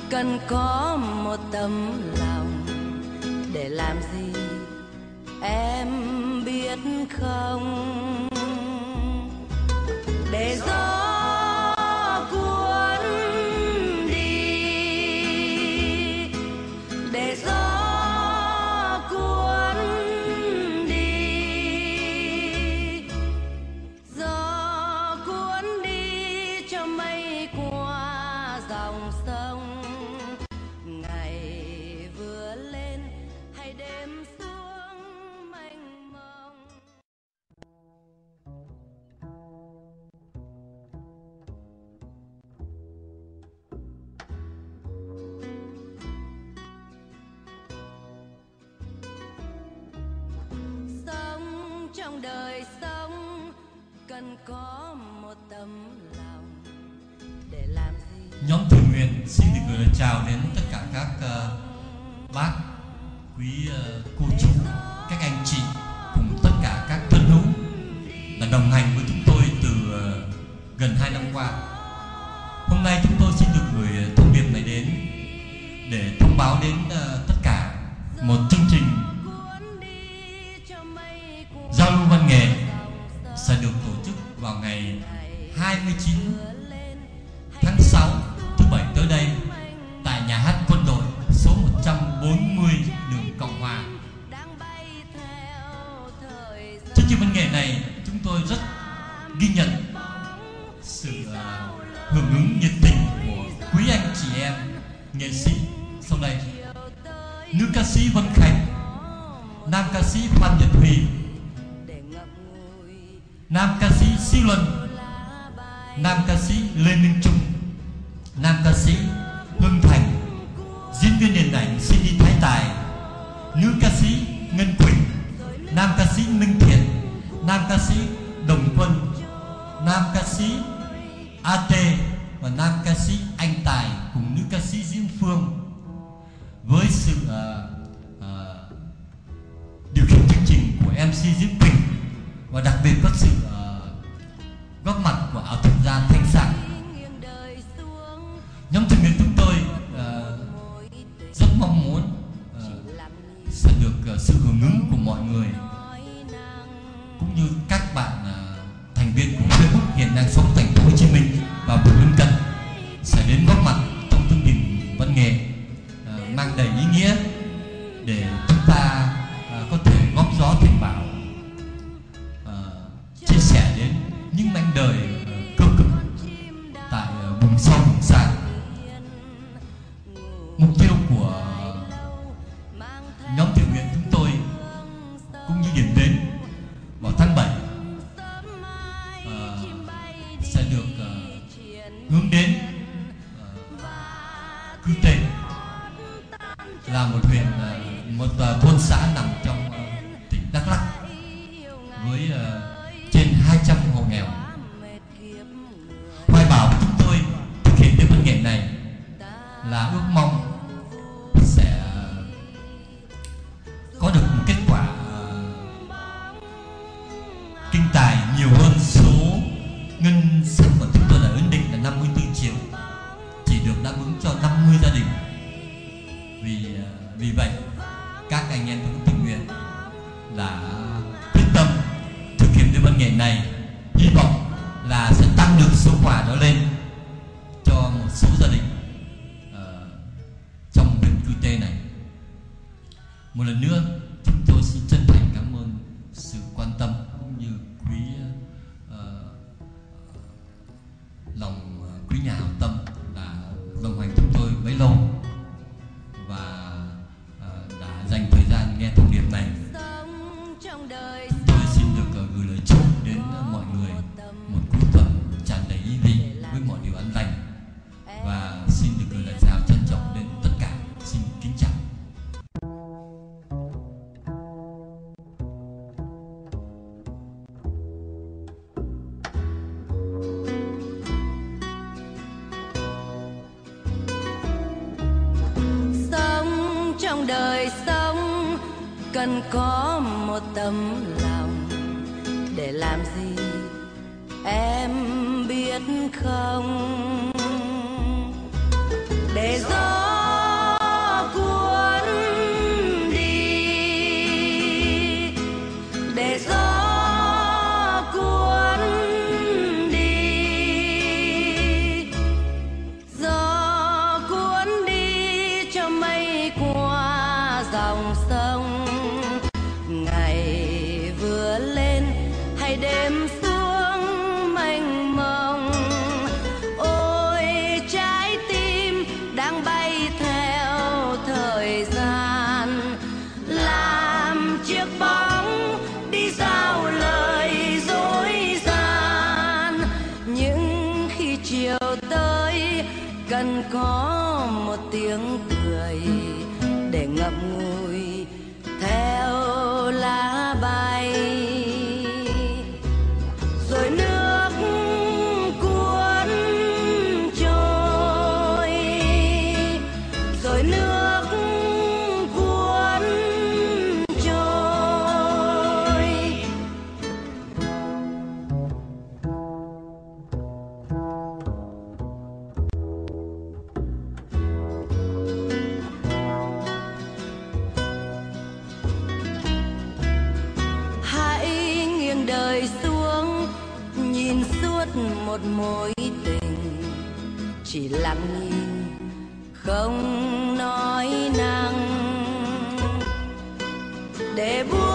cần có một tấm lòng. Để làm gì em biết không? Để gió cuốn đi, để gió cuốn đi, gió cuốn đi cho mây qua dòng sông. Ngày vừa lên hay đêm xuống mênh mông. Sống trong đời sống cần có một tấm lòng. Để làm gì Nhóm thiện nguyện xin được gửi lời chào đến tất cả các bác, quý cô chú, các anh chị cùng tất cả các thân hữu đã đồng hành với chúng tôi từ gần 2 năm qua. Hôm nay chúng tôi xin được gửi thông điệp này đến để thông báo đến tất cả một chương trình giao lưu văn nghệ sẽ được tổ chức vào ngày 29 tháng 6 thứ Bảy tới đây tại nhà hát Quân đội số 140 đường Cộng Hòa. Chương trình văn nghệ này chúng tôi rất ghi nhận sự hưởng ứng nhiệt tình của quý anh chị em nghệ sĩ. Sau đây, nữ ca sĩ Vân Khánh, nam ca sĩ Phan Nhật Huy, nam ca sĩ Sĩ Luân, nam ca sĩ Lê Minh Trung, nam ca sĩ Hưng Thành, diễn viên điện ảnh Cindy Thái Tài, nữ ca sĩ Ngân Quỳnh, nam ca sĩ Minh Thiện, nam ca sĩ Đồng Quân, nam ca sĩ AT và nam ca sĩ Anh Tài cùng nữ ca sĩ Diễm Phương. Với sự điều khiển chương trình của MC Diễm Quỳnh và đặc biệt có sự góp mặt của ảo thuật gia Thanh Sang. Nhóm thiện nguyện chúng tôi rất mong muốn sẽ được sự hưởng ứng của mọi người cũng như các bạn thành viên của Facebook hiện đang sống thành phố Hồ Chí Minh và vùng lân cận sẽ đến góp mặt trong chương trình văn nghệ mang đầy ý nghĩa để chúng ta có thể góp gió thành bão, chia sẻ đến những mảnh đời cơ cực tại vùng sâu vùng xa. Mục tiêu của nhóm thiện nguyện chúng tôi cũng như điểm đến vào tháng 7 sẽ được hướng đến Cư Tê, là một huyện, một thôn xã nằm trong tỉnh Đắk Lắk với trên 200 hộ nghèo. Hoài bão của chúng tôi thực hiện cái văn nghệ này là ước mong sẽ có được một kết quả kinh tài nhiều hơn số ngân sách mà chúng tôi đã ấn định là 54 triệu, chỉ được đáp ứng cho 50 gia đình. Vì vậy các anh em trong tình nguyện đã quyết tâm thực hiện cái văn nghệ này, hy vọng là sẽ tăng được số quà đó lên cho một số gia đình trong huyện Cư Tê này. Một lần nữa chúng tôi xin chân thành cảm ơn sự quan tâm cũng như lòng quý nhà hảo tâm đã đồng hành chúng tôi bấy lâu và đã dành thời gian nghe thông điệp này. Chúng tôi xin được gửi lời chúc đến mọi người một cuối tuần tràn đầy ý vị với mọi điều an lành, và xin được gửi lời chào trân trọng đến tất cả. Xin kính chào. Sống trong đời sống cần có một tấm lòng. Để làm gì em biết không? Để gió cần có một tiếng cười để ngậm ngùi theo lá bay. Rồi nước cuốn trôi, rồi nước cuốn trôi. Hãy nghiêng đời xuống, nhìn suốt một mối tình, chỉ lặng nhìn không nói năng để buông